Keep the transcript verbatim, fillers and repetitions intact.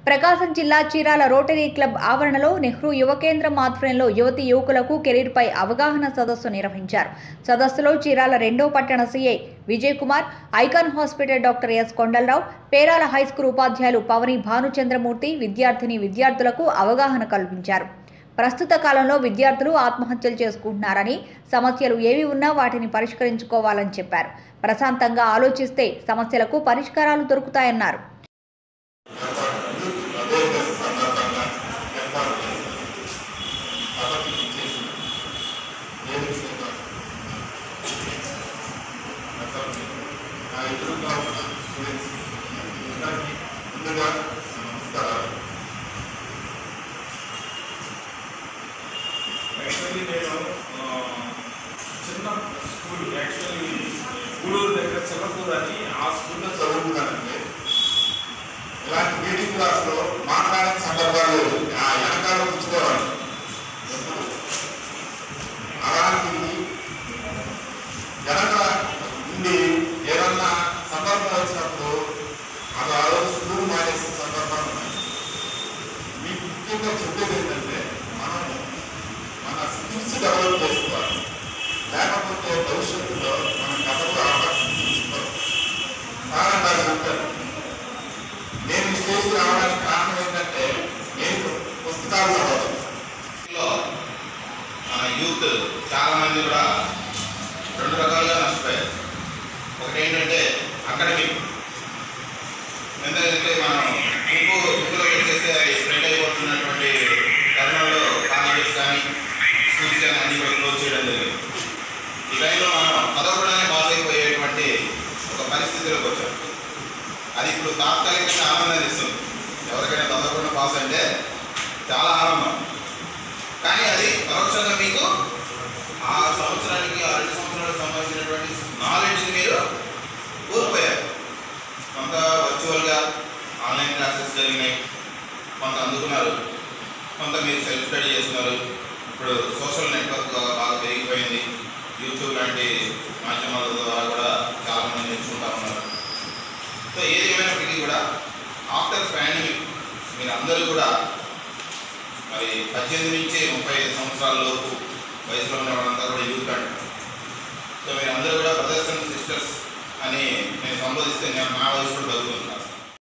ప్రకాశం జిల్లా Chirala rotary club ఆవరణలో నెహ్రూ యువ కేంద్రం ఆధ్వర్యంలో యువతి యువకులకు కెరీర్ పై అవగాహన సదస్సు నిర్వహించారు. సదస్సులో చీరాల రెండో పట్టణ CI Vijay Kumar, icon hospital doctor S Kondalarao, Perala high school ఉపాధ్యాయులు పవని భానుచంద్రమూర్తి విద్యార్థిని విద్యార్థులకు అవగాహన కల్పించారు. ప్రస్తుత కాలంలో విద్యార్థులు ఆత్మహత్యలు చేసుకుంటున్నారని, సమస్యలు ఏవి ఉన్నా వాటిని పరిష్కరించుకోవాలని చెప్పారు. ప్రశాంతంగా ఆలోచిస్తే సమస్యలకు పరిష్కారాలు దొరుకుతాయన్నారు. యాక్చువల్లీ నేను చిన్న స్కూల్ యాక్చువల్లీ గూడూరు దగ్గర చిన్నపూర్ అని ఆ స్కూల్లో చదువుకున్నానండి. ఇలాంటి మీటింగ్ క్లాస్లో మాట్లాడిన సందర్భాలు ఆ వెనకాల కూర్చుకోవాలి. అలాంటి వెనక ఉండి ఏదన్నా సందర్భం వచ్చినప్పుడు అది ఆ రోజు స్కూల్ మానేసిన సందర్భాలు ఉన్నాయి. మీకు ముఖ్యంగా చెప్పేది ఏంటంటే మనం మన స్కిల్స్ డెవలప్ చేసుకోవాలి. లేకపోతే భవిష్యత్తులో మన కథలు అవకాశం తీసుకోవాలి. కారణంగా చెప్తారు. నేను స్టేజ్కి రావడానికి కారణం ఏంటంటే నేను పుస్తకాలు చదవడం. యూత్ చాలా మంది కూడా రెండు రకాలుగా నష్టపోయారు. ఒకటి ఏంటంటే అకాడమిక్, ఎందుకంటే మనం ఇంకో ఇంట్లో చేస్తే అది స్ప్రెడ్ అయిపోతున్నటువంటి తరుణంలో కాలేజెస్ కానీ స్కూల్స్ కానీ అన్ని కూడా క్లోజ్ చేయడం జరిగింది. ఈ టైంలో మనం చదవకుండానే పాస్ అయిపోయేటువంటి ఒక పరిస్థితిలోకి వచ్చాం. అది ఇప్పుడు తాత్కాలికంగా ఆనందాన్ని ఇస్తుంది. ఎవరికైనా చదవకుండా పాస్ అంటే చాలా ఆనందం. కానీ అది పరోక్షంగా మీకు ఆ సంవత్సరానికి ఆ రెండు సంవత్సరాలకు సంబంధించినటువంటి నాలెడ్జ్ని మీరు కోల్పోయారు. కొంత వర్చువల్గా ఆన్లైన్ క్లాసెస్ జరిగినాయి, కొంత అందుకున్నారు, కొంత మీరు సెల్ఫ్ స్టడీ చేస్తున్నారు. ఇప్పుడు సోషల్ నెట్వర్క్ బాగా పెరిగిపోయింది. యూట్యూబ్ లాంటి మాధ్యమాల ద్వారా కూడా చాలామంది నేర్చుకుంటా ఉన్నారు. సో ఏది ఏమైనప్పటికీ కూడా ఆఫ్టర్ పాండమిక్ మీరు అందరూ కూడా మరి పద్దెనిమిది నుంచి ముప్పై ఐదు సంవత్సరాల లోపు వయసులో ఉన్న వాళ్ళంతా కూడా యూత్ అండి. సో మీరు అందరూ కూడా బ్రదర్స్ అండ్ సిస్టర్స్ అని నేను సంబోధిస్తే నేను నా వయసు కూడా చదువుతుంది.